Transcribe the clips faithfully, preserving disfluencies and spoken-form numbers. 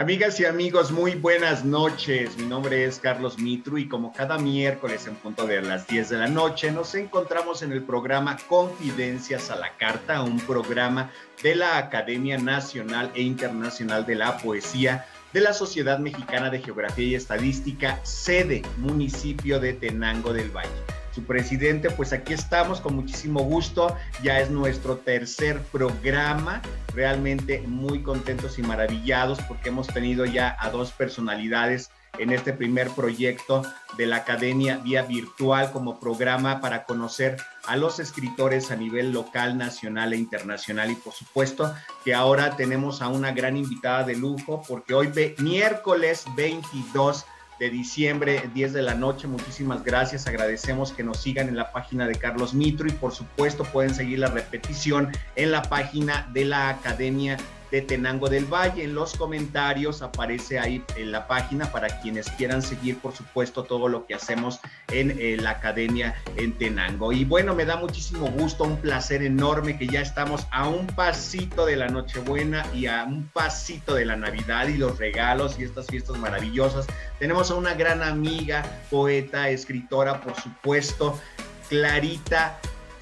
Amigas y amigos, muy buenas noches. Mi nombre es Carlos Mitru y como cada miércoles en punto de las diez de la noche nos encontramos en el programa Confidencias a la Carta, un programa de la Academia Nacional e Internacional de la Poesía de la Sociedad Mexicana de Geografía y Estadística, sede municipio de Tenango del Valle. Su presidente, pues aquí estamos con muchísimo gusto, ya es nuestro tercer programa, realmente muy contentos y maravillados porque hemos tenido ya a dos personalidades en este primer proyecto de la Academia vía virtual como programa para conocer a los escritores a nivel local, nacional e internacional, y por supuesto que ahora tenemos a una gran invitada de lujo porque hoy miércoles veintidós de diciembre, diez de la noche. Muchísimas gracias, agradecemos que nos sigan en la página de Carlos Mitru y por supuesto pueden seguir la repetición en la página de la Academia de Tenango del Valle. En los comentarios aparece ahí en la página para quienes quieran seguir, por supuesto, todo lo que hacemos en eh, la Academia en Tenango. Y bueno, me da muchísimo gusto, un placer enorme que ya estamos a un pasito de la Nochebuena y a un pasito de la Navidad y los regalos y estas fiestas maravillosas. Tenemos a una gran amiga, poeta, escritora, por supuesto, Clarita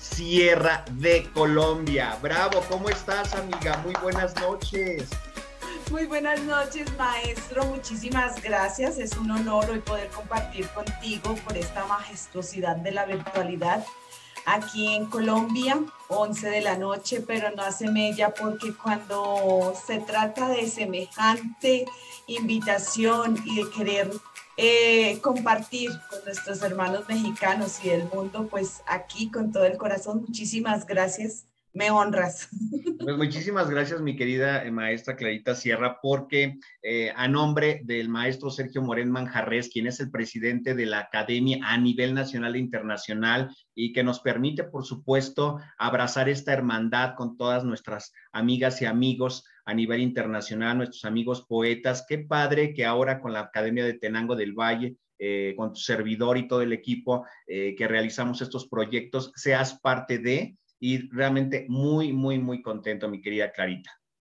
Sierra de Colombia. Bravo, ¿cómo estás, amiga? Muy buenas noches. Muy buenas noches, maestro. Muchísimas gracias. Es un honor hoy poder compartir contigo por esta majestuosidad de la virtualidad aquí en Colombia, once de la noche, pero no hace mella porque cuando se trata de semejante invitación y de querer Eh, compartir con nuestros hermanos mexicanos y del mundo, pues aquí con todo el corazón, muchísimas gracias, me honras. Pues muchísimas gracias, mi querida maestra Clarita Sierra, porque eh, a nombre del maestro Sergio Morén Manjarres, quien es el presidente de la Academia a nivel nacional e internacional y que nos permite, por supuesto, abrazar esta hermandad con todas nuestras amigas y amigos a nivel internacional, nuestros amigos poetas. Qué padre que ahora con la Academia de Tenango del Valle, eh, con tu servidor y todo el equipo eh, que realizamos estos proyectos, seas parte de, y realmente muy, muy, muy contento, mi querida Clarita.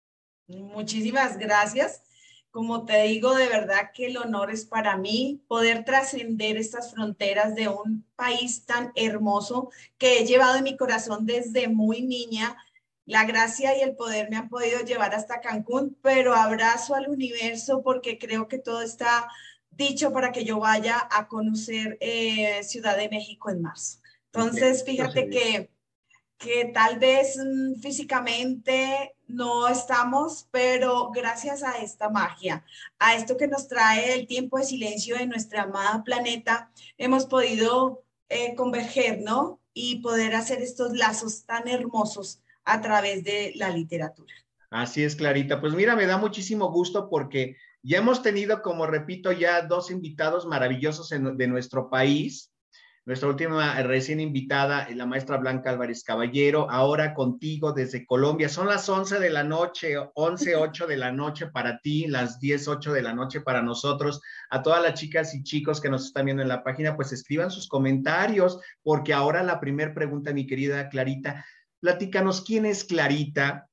Muchísimas gracias. Como te digo, de verdad que el honor es para mí poder trascender estas fronteras de un país tan hermoso que he llevado en mi corazón desde muy niña. La gracia y el poder me han podido llevar hasta Cancún, pero abrazo al universo porque creo que todo está dicho para que yo vaya a conocer eh, Ciudad de México en marzo. Entonces, fíjate que, que tal vez mmm, físicamente no estamos, pero gracias a esta magia, a esto que nos trae el tiempo de silencio de nuestro amado planeta, hemos podido eh, converger, ¿no? Y poder hacer estos lazos tan hermosos a través de la literatura. Así es, Clarita. Pues mira, me da muchísimo gusto porque ya hemos tenido, como repito, ya dos invitados maravillosos en, de nuestro país. Nuestra última recién invitada, la maestra Blanca Álvarez Caballero, ahora contigo desde Colombia. Son las once de la noche, once, ocho de la noche para ti, las diez, ocho de la noche para nosotros. A todas las chicas y chicos que nos están viendo en la página, pues escriban sus comentarios, porque ahora la primera pregunta, mi querida Clarita, platícanos quién es Clarita.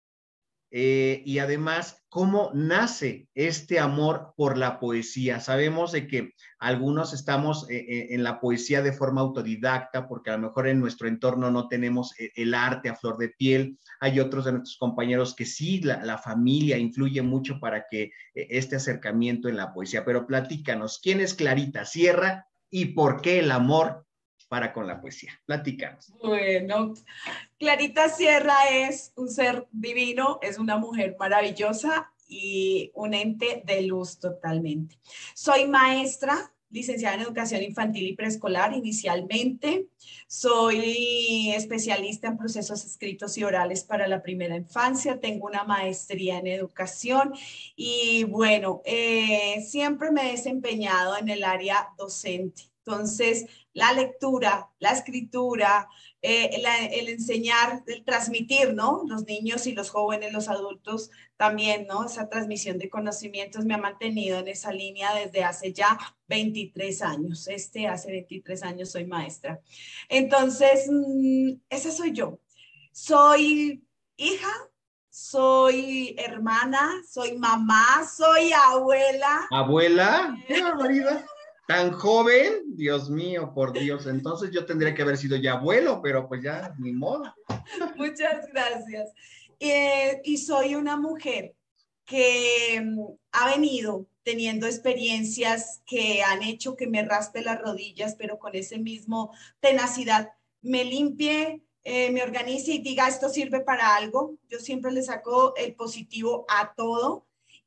Eh, y además, ¿cómo nace este amor por la poesía? Sabemos de que algunos estamos eh, eh, en la poesía de forma autodidacta, porque a lo mejor en nuestro entorno no tenemos el arte a flor de piel. Hay otros de nuestros compañeros que sí, la, la familia influye mucho para que eh, este acercamiento en la poesía. Pero platícanos, ¿quién es Clarita Sierra y por qué el amor para con la poesía? Platícanos. Bueno, Clarita Sierra es un ser divino, es una mujer maravillosa y un ente de luz totalmente. Soy maestra, licenciada en educación infantil y preescolar inicialmente. Soy especialista en procesos escritos y orales para la primera infancia. Tengo una maestría en educación y bueno, eh, siempre me he desempeñado en el área docente. Entonces, la lectura, la escritura, eh, la, el enseñar, el transmitir, ¿no? Los niños y los jóvenes, los adultos también, ¿no? Esa transmisión de conocimientos me ha mantenido en esa línea desde hace ya veintitrés años. Este, hace veintitrés años soy maestra. Entonces, mmm, esa soy yo. Soy hija soy hermana, soy mamá, soy abuela. ¿Abuela? ¡Qué barbaridad! ¿Tan joven? Dios mío, por Dios. Entonces yo tendría que haber sido ya abuelo, pero pues ya, ni modo. Muchas gracias. Eh, y soy una mujer que mm, ha venido teniendo experiencias que han hecho que me raspe las rodillas, pero con ese mismo tenacidad me limpie, eh, me organice y diga esto sirve para algo. Yo siempre le saco el positivo a todo.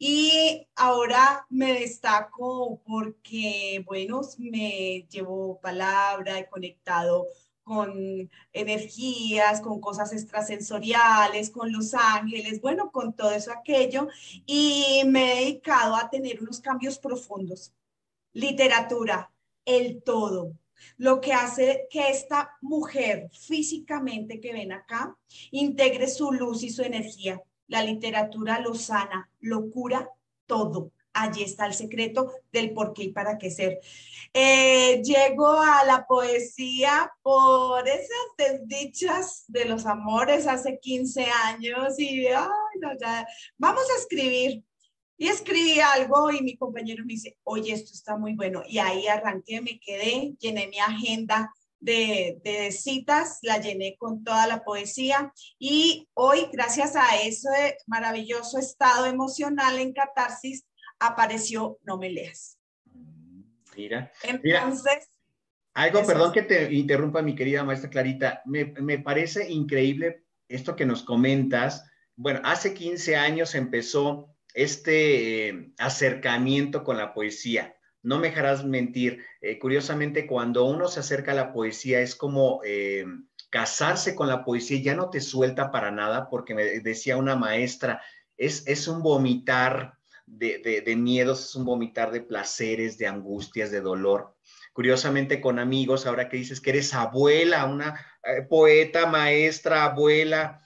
Y ahora me destaco porque, bueno, me llevo palabra, he conectado con energías, con cosas extrasensoriales, con los ángeles, bueno, con todo eso aquello, y me he dedicado a tener unos cambios profundos. Literatura, el todo. Lo que hace que esta mujer físicamente que ven acá integre su luz y su energía. La literatura lo sana, lo cura todo. Allí está el secreto del por qué y para qué ser. Eh, llego a la poesía por esas desdichas de los amores hace quince años y ay, no, ya, vamos a escribir. Y escribí algo y mi compañero me dice, oye, esto está muy bueno. Y ahí arranqué, me quedé, llené mi agenda de, de citas, la llené con toda la poesía y hoy, gracias a ese maravilloso estado emocional en catarsis, apareció No me leas. Mira, mira, Entonces, algo, eso perdón es. que te interrumpa, mi querida maestra Clarita, me, me parece increíble esto que nos comentas. Bueno, hace quince años empezó este eh, acercamiento con la poesía. No me dejarás mentir, eh, curiosamente cuando uno se acerca a la poesía es como eh, casarse con la poesía, ya no te suelta para nada, porque me decía una maestra, es, es un vomitar de, de, de miedos, es un vomitar de placeres, de angustias, de dolor. Curiosamente con amigos, ahora que dices que eres abuela, una eh, poeta, maestra, abuela,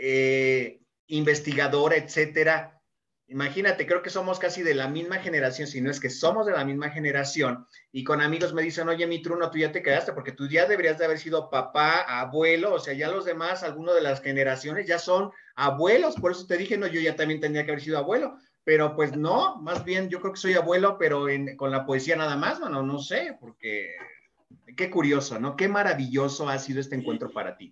eh, investigadora, etcétera. Imagínate, creo que somos casi de la misma generación, si no es que somos de la misma generación, y con amigos me dicen, oye, mi Truno, tú ya te quedaste, porque tú ya deberías de haber sido papá, abuelo, o sea, ya los demás, algunos de las generaciones ya son abuelos, por eso te dije, no, yo ya también tendría que haber sido abuelo, pero pues no, más bien yo creo que soy abuelo, pero en, con la poesía nada más, bueno, no sé, porque qué curioso, ¿no? Qué maravilloso ha sido este encuentro para ti.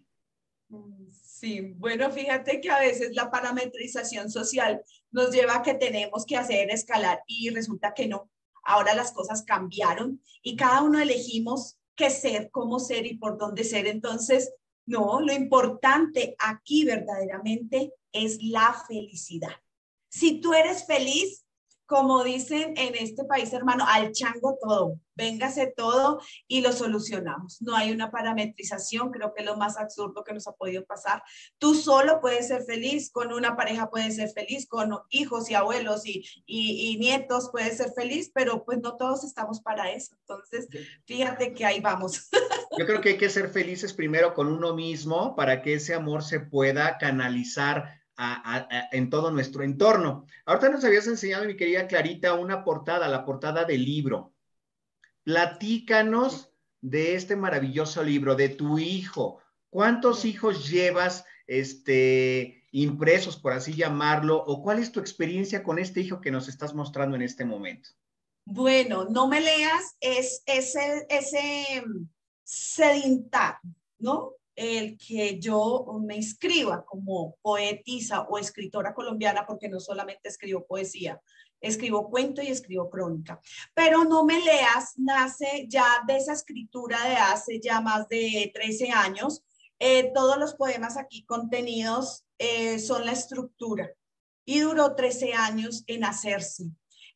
Sí, bueno, fíjate que a veces la parametrización social nos lleva a que tenemos que hacer escalar y resulta que no. Ahora las cosas cambiaron y cada uno elegimos qué ser, cómo ser y por dónde ser. Entonces, no, lo importante aquí verdaderamente es la felicidad. Si tú eres feliz, como dicen en este país, hermano, al chango todo, véngase todo y lo solucionamos. No hay una parametrización, creo que es lo más absurdo que nos ha podido pasar. Tú solo puedes ser feliz, con una pareja puedes ser feliz, con hijos y abuelos y, y, y nietos puedes ser feliz, pero pues no todos estamos para eso. Entonces, fíjate que ahí vamos. Yo creo que hay que ser felices primero con uno mismo para que ese amor se pueda canalizar a, a, a, en todo nuestro entorno. Ahorita nos habías enseñado, mi querida Clarita, una portada, la portada del libro. Platícanos de este maravilloso libro, de tu hijo. ¿Cuántos hijos llevas este, impresos, por así llamarlo? ¿O cuál es tu experiencia con este hijo que nos estás mostrando en este momento? Bueno, No me leas es ese, ese sedimentar, ¿no? El que yo me inscriba como poetisa o escritora colombiana, porque no solamente escribo poesía, escribo cuento y escribo crónica. Pero No me leas nace ya de esa escritura de hace ya más de trece años. Eh, todos los poemas aquí contenidos eh, son la estructura y duró trece años en hacerse.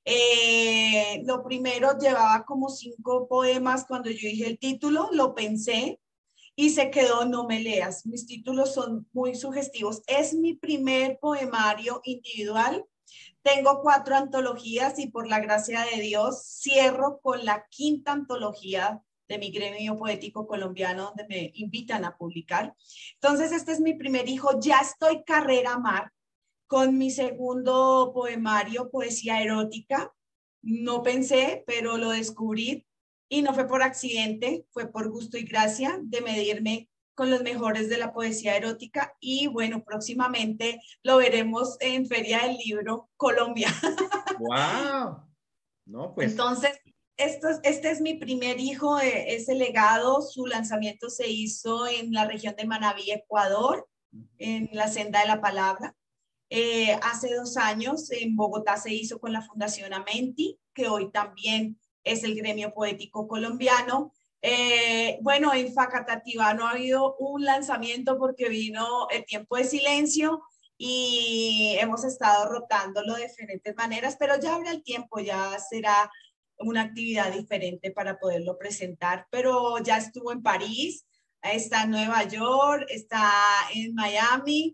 Eh, lo primero llevaba como cinco poemas cuando yo dije el título, lo pensé y se quedó No me leas. Mis títulos son muy sugestivos. Es mi primer poemario individual. Tengo cuatro antologías y por la gracia de Dios cierro con la quinta antología de mi gremio poético colombiano donde me invitan a publicar. Entonces este es mi primer hijo. Ya estoy carrera mar con mi segundo poemario, Poesía Erótica. No pensé, pero lo descubrí y no fue por accidente, fue por gusto y gracia de medirme con los mejores de la poesía erótica y bueno, próximamente lo veremos en Feria del Libro Colombia. ¡Wow! No, pues. Entonces, esto, este es mi primer hijo, eh, ese legado. Su lanzamiento se hizo en la región de Manabí, Ecuador, en la Senda de la Palabra. Eh, hace dos años en Bogotá se hizo con la Fundación Amenti, que hoy también es el gremio poético colombiano. Eh, bueno, en Facatativá no ha habido un lanzamiento porque vino el tiempo de silencio y hemos estado rotándolo de diferentes maneras, pero ya habrá el tiempo, ya será una actividad diferente para poderlo presentar, pero ya estuvo en París, está en Nueva York, está en Miami,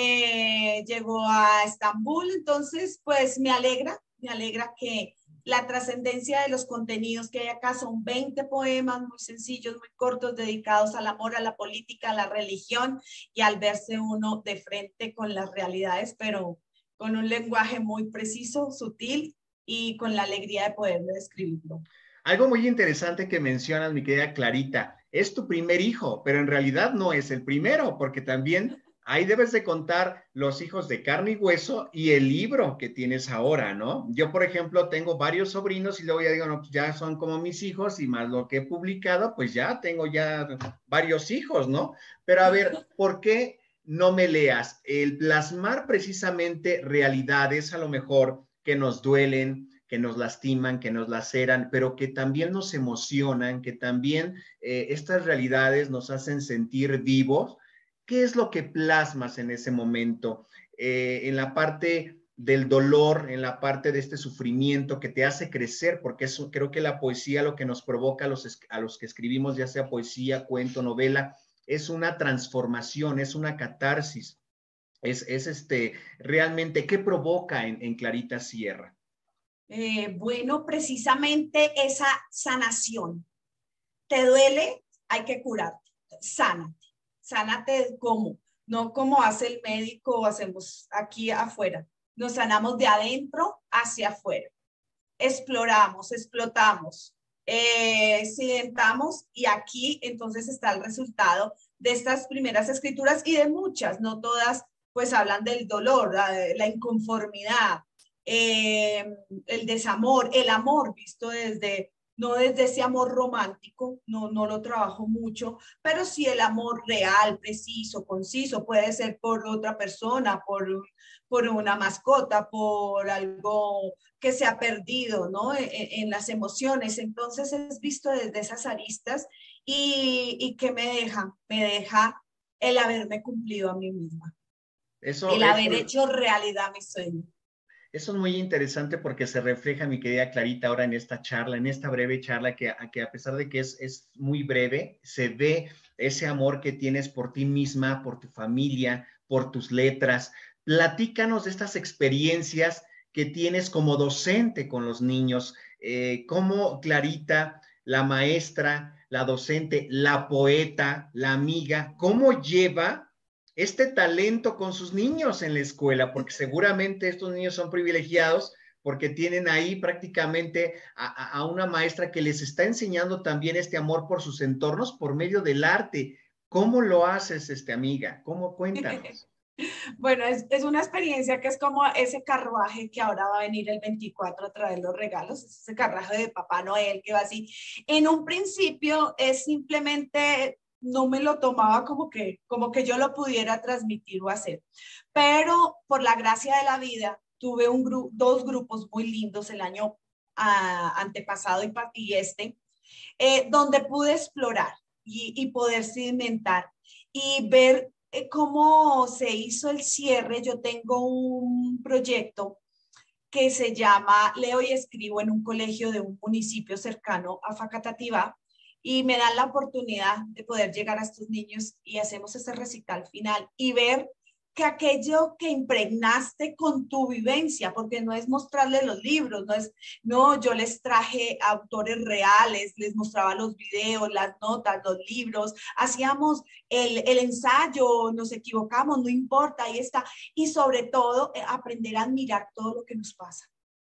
eh, llegó a Estambul, entonces pues me alegra, me alegra que la trascendencia de los contenidos que hay acá son veinte poemas muy sencillos, muy cortos, dedicados al amor, a la política, a la religión y al verse uno de frente con las realidades, pero con un lenguaje muy preciso, sutil y con la alegría de poder describirlo. Algo muy interesante que mencionas, mi querida Clarita, es tu primer hijo, pero en realidad no es el primero, porque también ahí debes de contar los hijos de carne y hueso y el libro que tienes ahora, ¿no? Yo, por ejemplo, tengo varios sobrinos y luego ya digo, no, pues ya son como mis hijos y más lo que he publicado, pues ya tengo ya varios hijos, ¿no? Pero a ver, ¿por qué no me leas? El plasmar precisamente realidades a lo mejor que nos duelen, que nos lastiman, que nos laceran, pero que también nos emocionan, que también eh, estas realidades nos hacen sentir vivos. ¿Qué es lo que plasmas en ese momento? Eh, en la parte del dolor, en la parte de este sufrimiento que te hace crecer, porque eso, creo que la poesía lo que nos provoca a los, a los que escribimos, ya sea poesía, cuento, novela, es una transformación, es una catarsis, es, es este, realmente, ¿qué provoca en, en Clarita Sierra? Eh, bueno, precisamente esa sanación. ¿Te duele? Hay que curarte. Sánate. Sánate como, no como hace el médico o hacemos aquí afuera. Nos sanamos de adentro hacia afuera. Exploramos, explotamos, eh, sentamos y aquí entonces está el resultado de estas primeras escrituras y de muchas, no todas pues hablan del dolor, la, la inconformidad, eh, el desamor, el amor visto desde, no desde ese amor romántico, no, no lo trabajo mucho, pero sí el amor real, preciso, conciso, puede ser por otra persona, por, por una mascota, por algo que se ha perdido, ¿no? En, en las emociones. Entonces es visto desde esas aristas y, y que me deja, me deja el haberme cumplido a mí misma, Eso, el eso, haber hecho realidad mi sueño. Eso es muy interesante porque se refleja, mi querida Clarita, ahora en esta charla, en esta breve charla que, que a pesar de que es, es muy breve, se ve ese amor que tienes por ti misma, por tu familia, por tus letras. Platícanos de estas experiencias que tienes como docente con los niños, eh, cómo Clarita, la maestra, la docente, la poeta, la amiga, cómo lleva este talento con sus niños en la escuela, porque seguramente estos niños son privilegiados porque tienen ahí prácticamente a, a, una maestra que les está enseñando también este amor por sus entornos por medio del arte. ¿Cómo lo haces, este, amiga? ¿Cómo? Cuéntanos. Bueno, es, es una experiencia que es como ese carruaje que ahora va a venir el veinticuatro a traer los regalos, ese carruaje de Papá Noel que va así. En un principio es simplemente, no me lo tomaba como que, como que yo lo pudiera transmitir o hacer, pero por la gracia de la vida tuve un gru dos grupos muy lindos el año uh, antepasado y, y este, eh, donde pude explorar y, y poder sedimentar y ver cómo se hizo el cierre. Yo tengo un proyecto que se llama Leo y Escribo en un colegio de un municipio cercano a Facatativá y me dan la oportunidad de poder llegar a estos niños y hacemos ese recital final y ver que aquello que impregnaste con tu vivencia, porque no es mostrarles los libros, no es, no, yo les traje autores reales, les mostraba los videos, las notas, los libros, hacíamos el, el ensayo, nos equivocamos, no importa, ahí está, y sobre todo eh, aprender a admirar todo lo que nos pasa.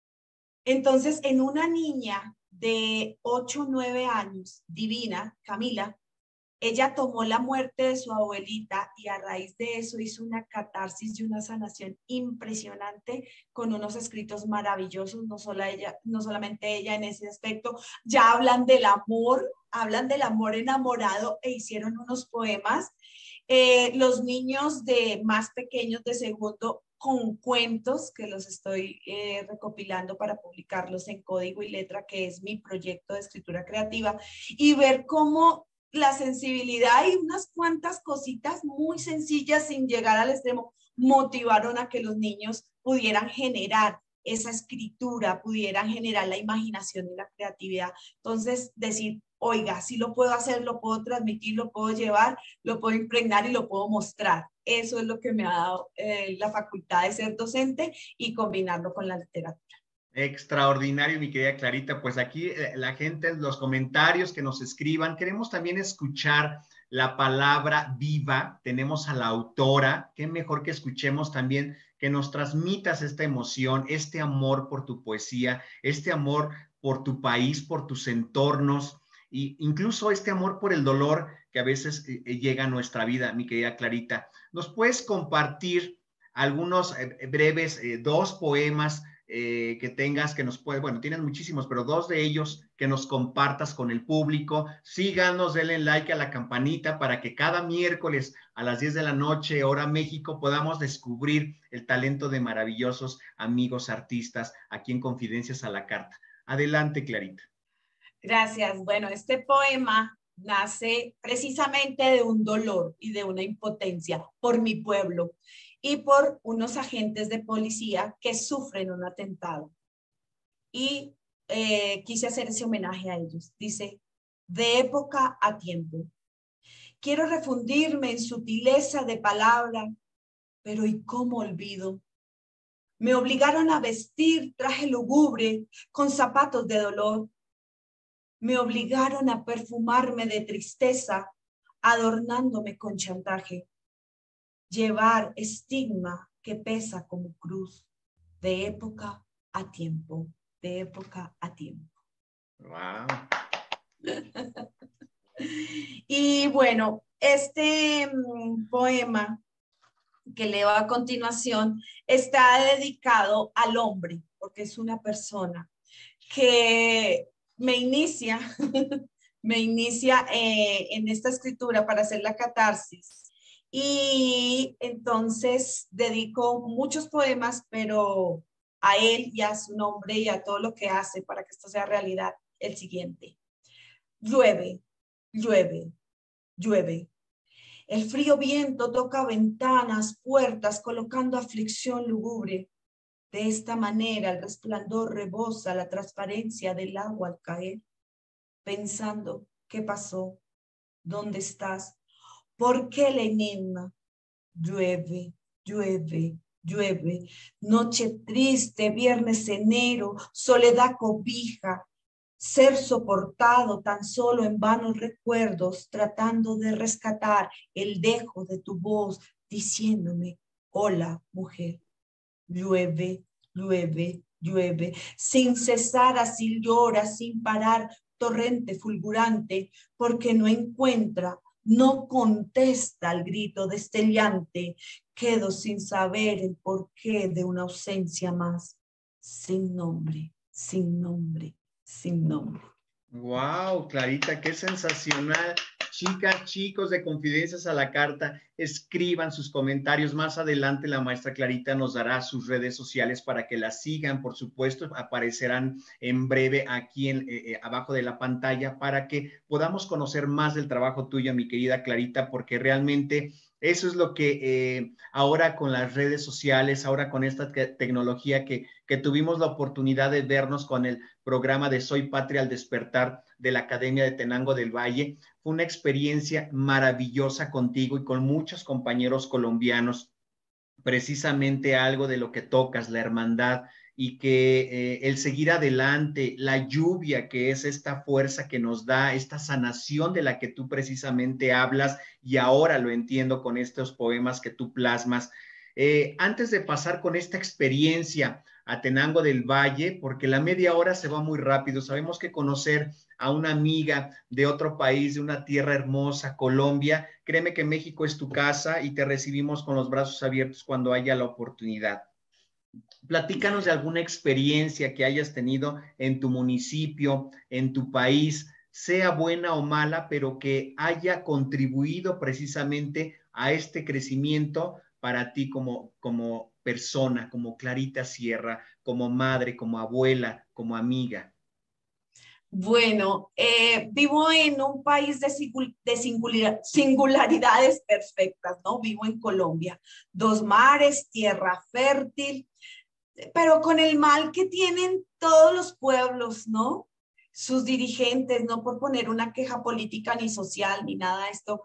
Entonces, en una niña de ocho o nueve años, divina, Camila, Ella tomó la muerte de su abuelita y a raíz de eso hizo una catarsis y una sanación impresionante con unos escritos maravillosos, no, solo ella, no solamente ella en ese aspecto, ya hablan del amor, hablan del amor enamorado e hicieron unos poemas. Eh, los niños de más pequeños de segundo con cuentos que los estoy eh, recopilando para publicarlos en Código y Letra, que es mi proyecto de escritura creativa, y ver cómo la sensibilidad y unas cuantas cositas muy sencillas sin llegar al extremo motivaron a que los niños pudieran generar esa escritura, pudieran generar la imaginación y la creatividad. Entonces, decir, oiga, sí lo puedo hacer, lo puedo transmitir, lo puedo llevar, lo puedo impregnar y lo puedo mostrar. Eso es lo que me ha dado eh, la facultad de ser docente y combinarlo con la literatura. Extraordinario, mi querida Clarita. Pues aquí eh, la gente, los comentarios que nos escriban, queremos también escuchar la palabra viva. Tenemos a la autora, qué mejor que escuchemos también, que nos transmitas esta emoción, este amor por tu poesía, este amor por tu país, por tus entornos, e incluso este amor por el dolor que a veces eh, llega a nuestra vida, mi querida Clarita. ¿Nos puedes compartir algunos eh, breves, eh, dos poemas Eh, que tengas, que nos puede, bueno, tienes muchísimos, pero dos de ellos que nos compartas con el público? Síganos, denle like a la campanita para que cada miércoles a las diez de la noche, hora México, podamos descubrir el talento de maravillosos amigos artistas aquí en Confidencias a la Carta. Adelante, Clarita. Gracias. Bueno, este poema nace precisamente de un dolor y de una impotencia por mi pueblo y por unos agentes de policía que sufren un atentado. Y eh, quise hacer ese homenaje a ellos. Dice, de época a tiempo. Quiero refundirme en sutileza de palabra, pero ¿y cómo olvido? Me obligaron a vestir traje lúgubre con zapatos de dolor. Me obligaron a perfumarme de tristeza, adornándome con chantaje. Llevar estigma que pesa como cruz, de época a tiempo, de época a tiempo. Wow. Y bueno, este um, poema que leo a continuación está dedicado al hombre, porque es una persona que me inicia, me inicia eh, en esta escritura para hacer la catarsis. Y entonces dedico muchos poemas, pero a él y a su nombre y a todo lo que hace para que esto sea realidad, el siguiente. Llueve, llueve, llueve. El frío viento toca ventanas, puertas, colocando aflicción lúgubre. De esta manera el resplandor rebosa la transparencia del agua al caer. Pensando, ¿qué pasó? ¿Dónde estás? ¿Por qué el enigma? Llueve, llueve, llueve. Noche triste, viernes enero, soledad cobija. Ser soportado tan solo en vanos recuerdos, tratando de rescatar el dejo de tu voz, diciéndome, hola, mujer. Llueve, llueve, llueve, sin cesar así llora, sin parar, torrente fulgurante, porque no encuentra, no contesta al grito destellante. Quedo sin saber el porqué de una ausencia más, sin nombre, sin nombre, sin nombre. Wow, Clarita, qué sensacional. Chicas, chicos de Confidencias a la Carta, escriban sus comentarios. Más adelante la maestra Clarita nos dará sus redes sociales para que la sigan. Por supuesto, aparecerán en breve aquí en, eh, abajo de la pantalla para que podamos conocer más del trabajo tuyo, mi querida Clarita, porque realmente eso es lo que eh, ahora con las redes sociales, ahora con esta tecnología que, que tuvimos la oportunidad de vernos con el programa de Soy Patria al Despertar de la Academia de Tenango del Valle. Fue una experiencia maravillosa contigo y con muchos compañeros colombianos. Precisamente algo de lo que tocas, la hermandad, y que eh, el seguir adelante, la lluvia que es esta fuerza que nos da, esta sanación de la que tú precisamente hablas, y ahora lo entiendo con estos poemas que tú plasmas. Eh, antes de pasar con esta experiencia, a Tenango del Valle, porque la media hora se va muy rápido. Sabemos que conocer a una amiga de otro país, de una tierra hermosa, Colombia, créeme que México es tu casa y te recibimos con los brazos abiertos cuando haya la oportunidad. Platícanos de alguna experiencia que hayas tenido en tu municipio, en tu país, sea buena o mala, pero que haya contribuido precisamente a este crecimiento para ti como, como persona, como Clarita Sierra, como madre, como abuela, como amiga. Bueno, eh, vivo en un país de, de singular, singularidades perfectas, ¿no? Vivo en Colombia, dos mares, tierra fértil, pero con el mal que tienen todos los pueblos, ¿no? Sus dirigentes, no por poner una queja política ni social ni nada de esto,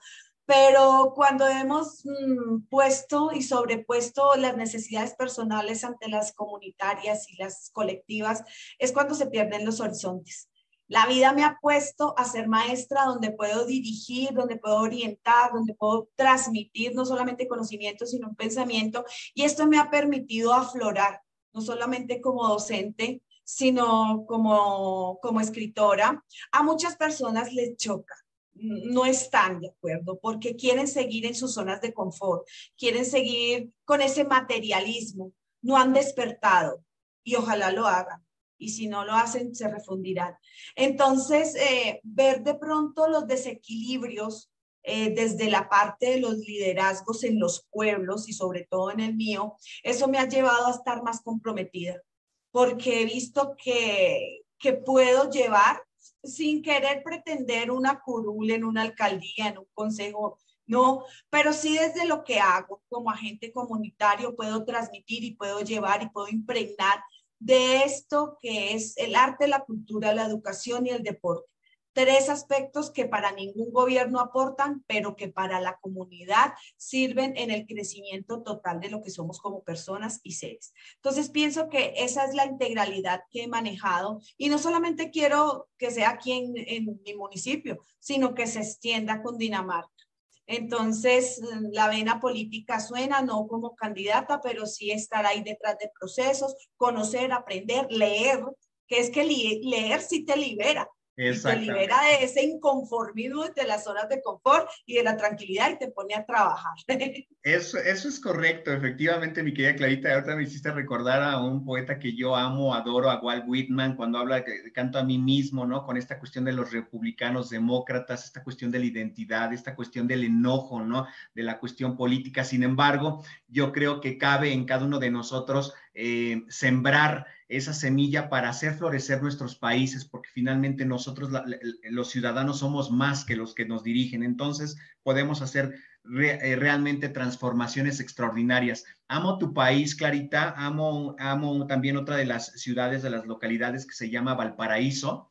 pero cuando hemos mmm, puesto y sobrepuesto las necesidades personales ante las comunitarias y las colectivas, es cuando se pierden los horizontes. La vida me ha puesto a ser maestra donde puedo dirigir, donde puedo orientar, donde puedo transmitir no solamente conocimiento, sino un pensamiento, y esto me ha permitido aflorar, no solamente como docente, sino como, como escritora. A muchas personas les choca, no están de acuerdo porque quieren seguir en sus zonas de confort, quieren seguir con ese materialismo, no han despertado y ojalá lo hagan. Y si no lo hacen, se refundirán. Entonces, eh, ver de pronto los desequilibrios eh, desde la parte de los liderazgos en los pueblos y sobre todo en el mío, eso me ha llevado a estar más comprometida, porque he visto que, que puedo llevar sin querer pretender una curul en una alcaldía, en un consejo, no, pero sí desde lo que hago como agente comunitario puedo transmitir y puedo llevar y puedo impregnar de esto que es el arte, la cultura, la educación y el deporte. Tres aspectos que para ningún gobierno aportan, pero que para la comunidad sirven en el crecimiento total de lo que somos como personas y seres. Entonces pienso que esa es la integralidad que he manejado y no solamente quiero que sea aquí en, en mi municipio, sino que se extienda con Dinamarca. Entonces, la vena política suena, no como candidata, pero sí estar ahí detrás de procesos, conocer, aprender, leer, que es que leer sí te libera. Y te libera de ese inconformismo de las zonas de confort y de la tranquilidad y te pone a trabajar. Eso, eso es correcto, efectivamente, mi querida Clarita. Ahorita me hiciste recordar a un poeta que yo amo, adoro, a Walt Whitman, cuando habla de canto a mí mismo, ¿no? Con esta cuestión de los republicanos demócratas, esta cuestión de la identidad, esta cuestión del enojo, ¿no? De la cuestión política. Sin embargo, yo creo que cabe en cada uno de nosotros eh, sembrar esa semilla para hacer florecer nuestros países, porque finalmente nosotros, la, la, los ciudadanos, somos más que los que nos dirigen. Entonces, podemos hacer Re, eh, realmente transformaciones extraordinarias. Amo tu país, Clarita, amo, amo también otra de las ciudades, de las localidades que se llama Valparaíso,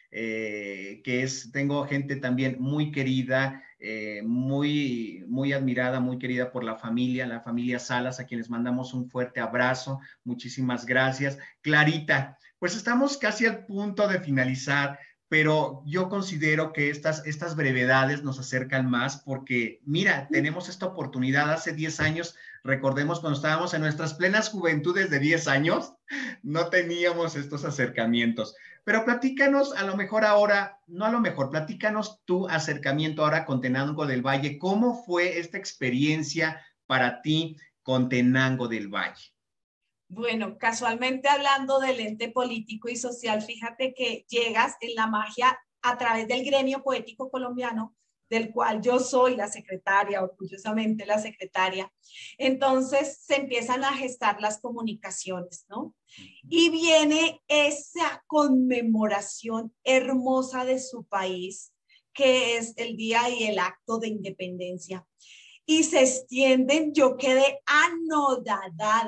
eh, que es, tengo gente también muy querida, eh, muy, muy admirada, muy querida por la familia, la familia Salas, a quienes mandamos un fuerte abrazo. Muchísimas gracias. Clarita, pues estamos casi al punto de finalizar, pero yo considero que estas, estas brevedades nos acercan más porque, mira, tenemos esta oportunidad. Hace diez años, recordemos cuando estábamos en nuestras plenas juventudes de diez años, no teníamos estos acercamientos. Pero platícanos, a lo mejor ahora, no a lo mejor, platícanos tu acercamiento ahora con Tenango del Valle. ¿Cómo fue esta experiencia para ti con Tenango del Valle? Bueno, casualmente hablando del ente político y social, fíjate que llegas en la magia a través del gremio poético colombiano, del cual yo soy la secretaria, orgullosamente la secretaria. Entonces se empiezan a gestar las comunicaciones, ¿no? Y viene esa conmemoración hermosa de su país, que es el día y el acto de independencia. Y se extienden, yo quedé anodadada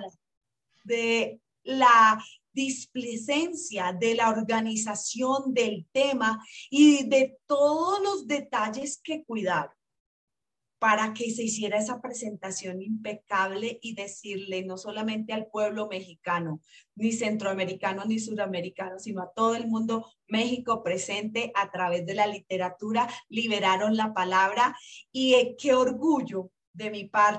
de la displicencia, de la organización del tema y de todos los detalles que cuidar para que se hiciera esa presentación impecable y decirle no solamente al pueblo mexicano, ni centroamericano, ni suramericano, sino a todo el mundo, México presente a través de la literatura, liberaron la palabra y eh, qué orgullo de mi parte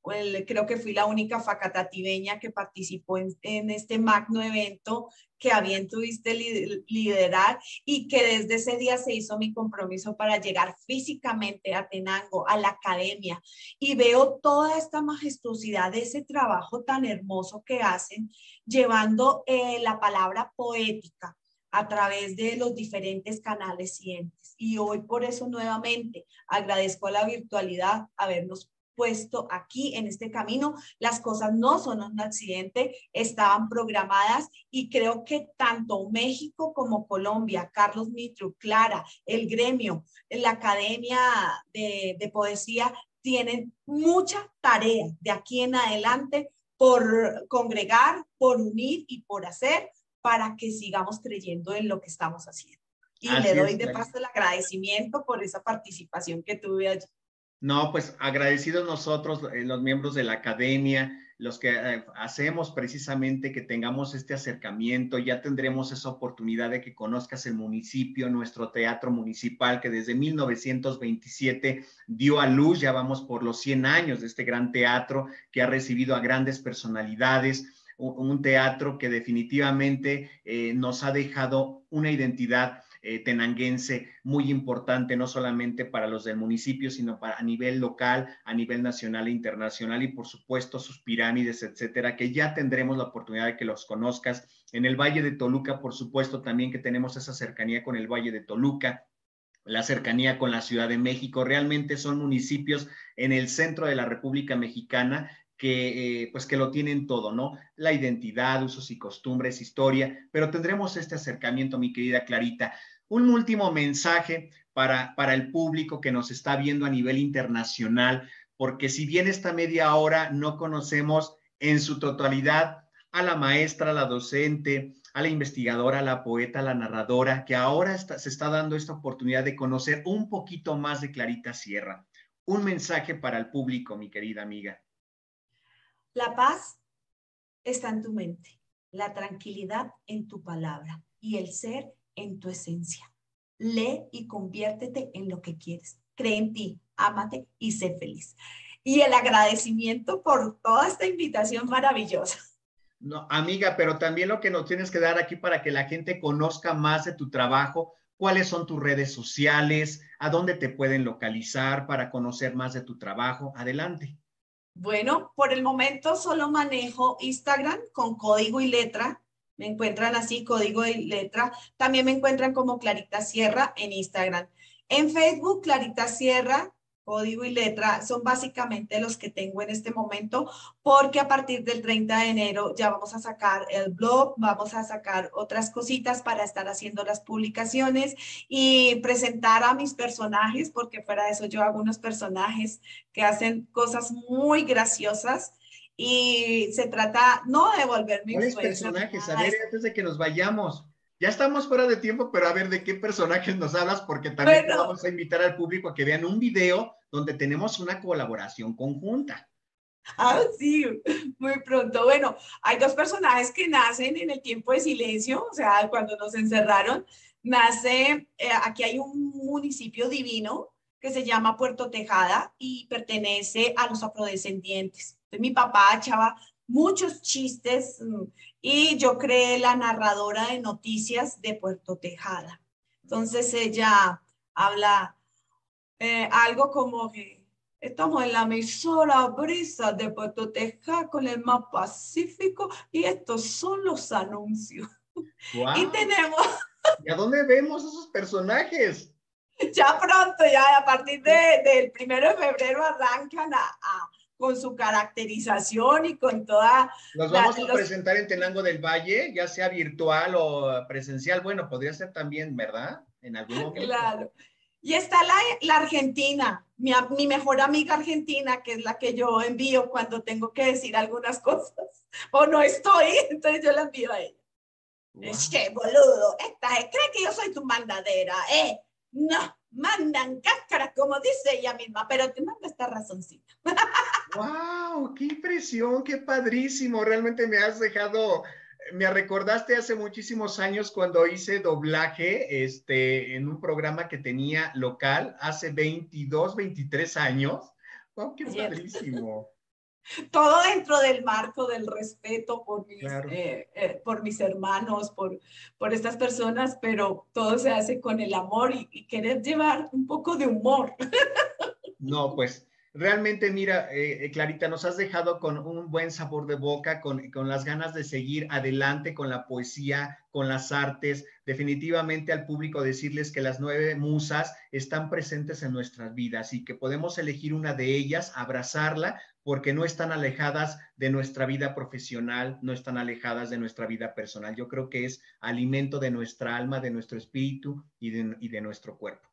el, creo que fui la única facatativeña que participó en, en este magno evento que a bien tuviste liderar y que desde ese día se hizo mi compromiso para llegar físicamente a Tenango, a la academia, y veo toda esta majestuosidad de ese trabajo tan hermoso que hacen, llevando eh, la palabra poética a través de los diferentes canales y entes. Y hoy por eso nuevamente agradezco a la virtualidad habernos puesto aquí en este camino. Las cosas no son un accidente, estaban programadas y creo que tanto México como Colombia, Carlos Mitru, Clara, el gremio, la Academia de, de Poesía tienen mucha tarea de aquí en adelante por congregar, por unir y por hacer para que sigamos creyendo en lo que estamos haciendo. Y Así le doy es, de paso el agradecimiento por esa participación que tuve allí. No, pues agradecidos nosotros, eh, los miembros de la academia, los que eh, hacemos precisamente que tengamos este acercamiento, ya tendremos esa oportunidad de que conozcas el municipio, nuestro teatro municipal que desde mil novecientos veintisiete dio a luz, ya vamos por los cien años de este gran teatro que ha recibido a grandes personalidades, un, un teatro que definitivamente eh, nos ha dejado una identidad Eh, tenanguense muy importante, no solamente para los del municipio, sino para, a nivel local, a nivel nacional e internacional, y por supuesto sus pirámides, etcétera, que ya tendremos la oportunidad de que los conozcas. En el Valle de Toluca, por supuesto, también que tenemos esa cercanía con el Valle de Toluca, la cercanía con la Ciudad de México, realmente son municipios en el centro de la República Mexicana que, eh, pues que lo tienen todo, ¿no? La identidad, usos y costumbres, historia, pero tendremos este acercamiento, mi querida Clarita. Un último mensaje para, para el público que nos está viendo a nivel internacional, porque si bien esta media hora no conocemos en su totalidad a la maestra, a la docente, a la investigadora, a la poeta, a la narradora, que ahora está, se está dando esta oportunidad de conocer un poquito más de Clarita Sierra. Un mensaje para el público, mi querida amiga. La paz está en tu mente, la tranquilidad en tu palabra y el ser en tu esencia. Lee y conviértete en lo que quieres. Cree en ti, ámate y sé feliz. Y el agradecimiento por toda esta invitación maravillosa. No, amiga, pero también lo que nos tienes que dar aquí para que la gente conozca más de tu trabajo, cuáles son tus redes sociales, a dónde te pueden localizar para conocer más de tu trabajo. Adelante. Bueno, por el momento solo manejo Instagram con código y letra. Me encuentran así, código y letra. También me encuentran como Clarita Sierra en Instagram. En Facebook, Clarita Sierra, código y letra, son básicamente los que tengo en este momento, porque a partir del treinta de enero ya vamos a sacar el blog, vamos a sacar otras cositas para estar haciendo las publicaciones y presentar a mis personajes, porque fuera de eso yo hago unos personajes que hacen cosas muy graciosas. Y se trata no de volverme ¿Cuáles influencer. personajes? A ver, antes de que nos vayamos. Ya estamos fuera de tiempo, pero a ver de qué personajes nos hablas, porque también bueno, vamos a invitar al público a que vean un video donde tenemos una colaboración conjunta. Ah, sí, muy pronto. Bueno, hay dos personajes que nacen en el tiempo de silencio, o sea, cuando nos encerraron, nace, eh, aquí hay un municipio divino que se llama Puerto Tejada y pertenece a los afrodescendientes. Entonces, mi papá echaba muchos chistes y yo creé la narradora de noticias de Puerto Tejada. Entonces ella habla eh, algo como que estamos en la emisora Brisa de Puerto Tejada con el más pacífico y estos son los anuncios. Wow. Y tenemos... ¿Y a dónde vemos esos personajes? Ya pronto, ya a partir de, del primero de febrero arrancan a, a, con su caracterización y con toda... Los vamos la, a los... presentar en Tenango del Valle, ya sea virtual o presencial. Bueno, podría ser también, ¿verdad? En algún momento. Claro. Y está la, la Argentina, mi, mi mejor amiga argentina, que es la que yo envío cuando tengo que decir algunas cosas o no estoy, entonces yo la envío a ella. Wow. Che, boludo, esta cree que yo soy tu mandadera, ¿eh? No, mandan cáscaras, como dice ella misma, pero te manda esta razoncita. ¡Wow! ¡Qué impresión! ¡Qué padrísimo! Realmente me has dejado, me recordaste hace muchísimos años cuando hice doblaje este, en un programa que tenía local hace veintidós, veintitrés años. ¡Wow! ¡Qué padrísimo! Todo dentro del marco del respeto por mis, Claro. eh, eh, por mis hermanos, por, por estas personas, pero todo se hace con el amor y, y querer llevar un poco de humor. No, pues realmente, mira, eh, Clarita, nos has dejado con un buen sabor de boca, con, con las ganas de seguir adelante con la poesía, con las artes. Definitivamente al público decirles que las nueve musas están presentes en nuestras vidas y que podemos elegir una de ellas, abrazarla, porque no están alejadas de nuestra vida profesional, no están alejadas de nuestra vida personal. Yo creo que es alimento de nuestra alma, de nuestro espíritu y de, y de nuestro cuerpo.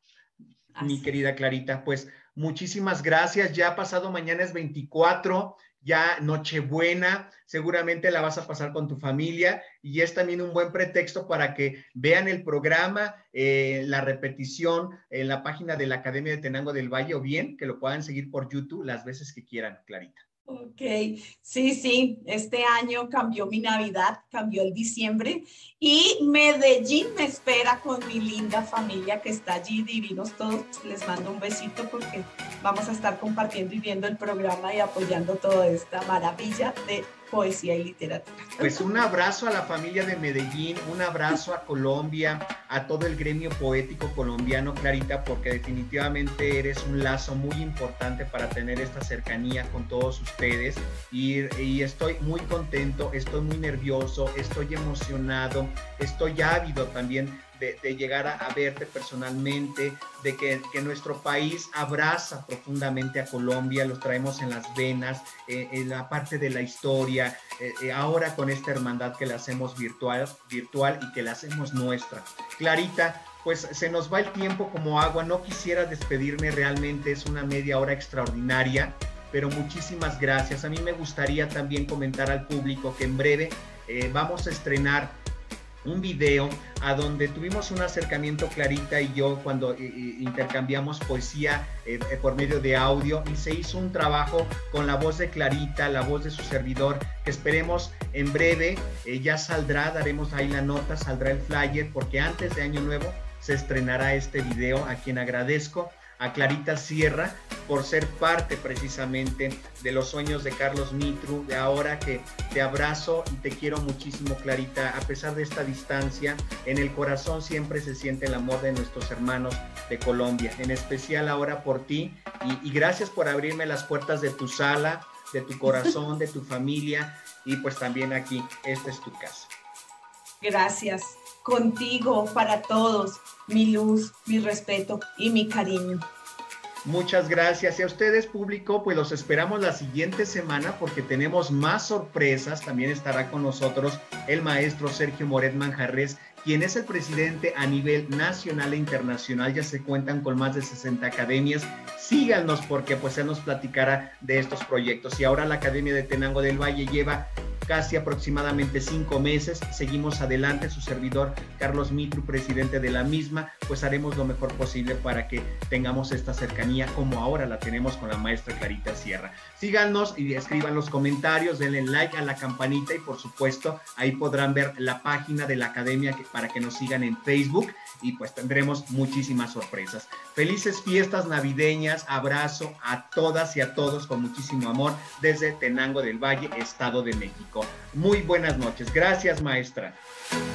Mi Así. querida Clarita, pues muchísimas gracias. Ya pasado mañana es veinticuatro, ya Nochebuena, seguramente la vas a pasar con tu familia y es también un buen pretexto para que vean el programa, eh, la repetición en la página de la Academia de Tenango del Valle o bien que lo puedan seguir por YouTube las veces que quieran, Clarita. Ok, sí, sí, este año cambió mi Navidad, cambió el diciembre y Medellín me espera con mi linda familia que está allí, divinos todos. Les mando un besito porque vamos a estar compartiendo y viendo el programa y apoyando toda esta maravilla de poesía y literatura. Pues un abrazo a la familia de Medellín, un abrazo a Colombia, a todo el gremio poético colombiano, Clarita, porque definitivamente eres un lazo muy importante para tener esta cercanía con todos ustedes y, y estoy muy contento, estoy muy nervioso, estoy emocionado, estoy ávido también de, de llegar a, a verte personalmente, de que, que nuestro país abraza profundamente a Colombia, los traemos en las venas, eh, en la parte de la historia, eh, eh, ahora con esta hermandad que la hacemos virtual, virtual y que la hacemos nuestra. Clarita, pues se nos va el tiempo como agua, no quisiera despedirme realmente, es una media hora extraordinaria, pero muchísimas gracias. A mí me gustaría también comentar al público que en breve eh, vamos a estrenar un video a donde tuvimos un acercamiento Clarita y yo cuando eh, intercambiamos poesía eh, eh, por medio de audio y se hizo un trabajo con la voz de Clarita, la voz de su servidor, que esperemos en breve eh, ya saldrá, daremos ahí la nota, saldrá el flyer, porque antes de Año Nuevo se estrenará este video, a quien agradezco, a Clarita Sierra, por ser parte precisamente de los sueños de Carlos Mitru, de ahora que te abrazo y te quiero muchísimo, Clarita, a pesar de esta distancia, en el corazón siempre se siente el amor de nuestros hermanos de Colombia, en especial ahora por ti, y, y gracias por abrirme las puertas de tu sala, de tu corazón, de tu familia, y pues también aquí, esta es tu casa. Gracias. Contigo, para todos, mi luz, mi respeto y mi cariño. Muchas gracias. Y a ustedes, público, pues los esperamos la siguiente semana porque tenemos más sorpresas. También estará con nosotros el maestro Sergio Moret Manjarres, quien es el presidente a nivel nacional e internacional. Ya se cuentan con más de sesenta academias. Síganos porque pues él nos platicará de estos proyectos. Y ahora la Academia de Tenango del Valle lleva casi aproximadamente cinco meses, seguimos adelante, su servidor Carlos Mitru, presidente de la misma, pues haremos lo mejor posible para que tengamos esta cercanía como ahora la tenemos con la maestra Clarita Sierra. Síganos y escriban los comentarios, denle like a la campanita y por supuesto ahí podrán ver la página de la academia que, para que nos sigan en Facebook y pues tendremos muchísimas sorpresas. Felices fiestas navideñas, abrazo a todas y a todos con muchísimo amor desde Tenango del Valle, Estado de México. Muy buenas noches. Gracias, maestra.